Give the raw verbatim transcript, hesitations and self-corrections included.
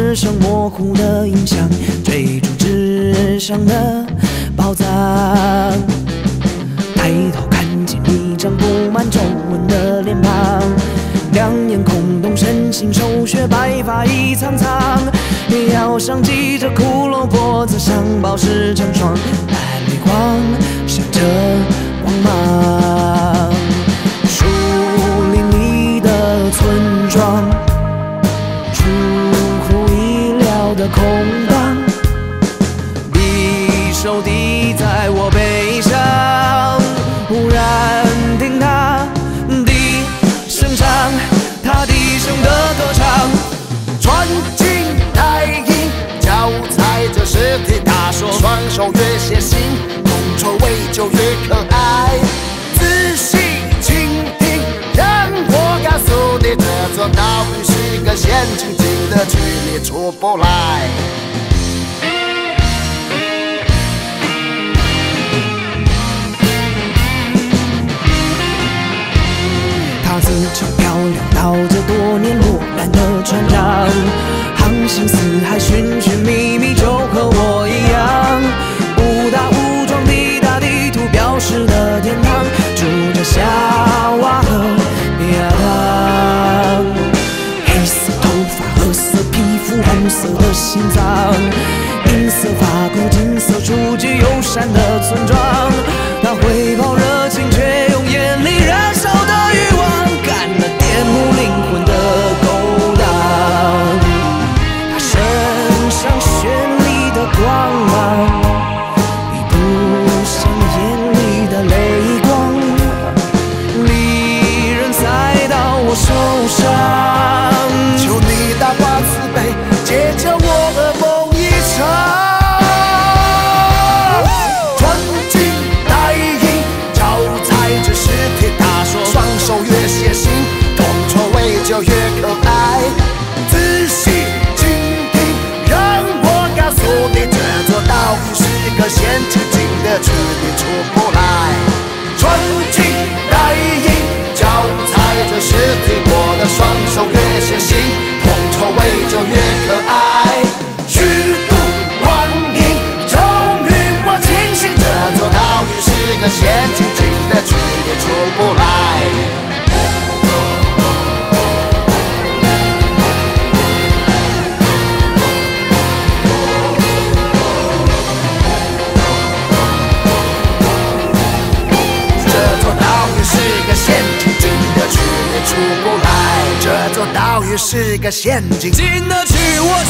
只剩模糊的印象，追逐纸上的宝藏。抬头看见一张布满皱纹的脸庞，两眼空洞，身形瘦削，白发一苍苍，腰上系着骷髅，脖子上宝石成双，蓝绿光闪着光芒。树林里的村庄，出乎意料的空荡，匕首抵在我背上，忽然听他低声唱，他低声的歌唱。 穿金戴银，脚踩着尸体，他说双手越血腥，同臭味就越可爱。仔细倾听，让我告诉你，这座岛屿是个陷阱，进得去你出不来。 她自称漂亮，到着多年落难的船长，航行四海，寻寻觅觅，就和我一样。误打误撞抵达地图标示的天堂，住着夏娃和亚当。黑色头发，褐色皮肤，红色的心脏，银色发箍，金色触具，友善的村庄。他回报热情，却用眼里燃烧的欲望干了玷污灵魂的勾当。他身上绚丽的光芒，比不上眼里的泪光。利刃塞到我手上， 求你大发慈悲，解救我噩梦一场。穿金戴银，脚踩着尸体，他说双手越血腥，铜臭味就越可爱。仔细倾听，让我告诉你，这座岛屿是个陷阱，进得去你出不来。穿金戴银，脚踩着尸体，我的双手越血腥，铜臭味就越可爱。虚度光阴，终于我清醒，这座岛屿是个陷阱，进得去也出不来。出不来，这座岛屿是个陷阱， 进得去我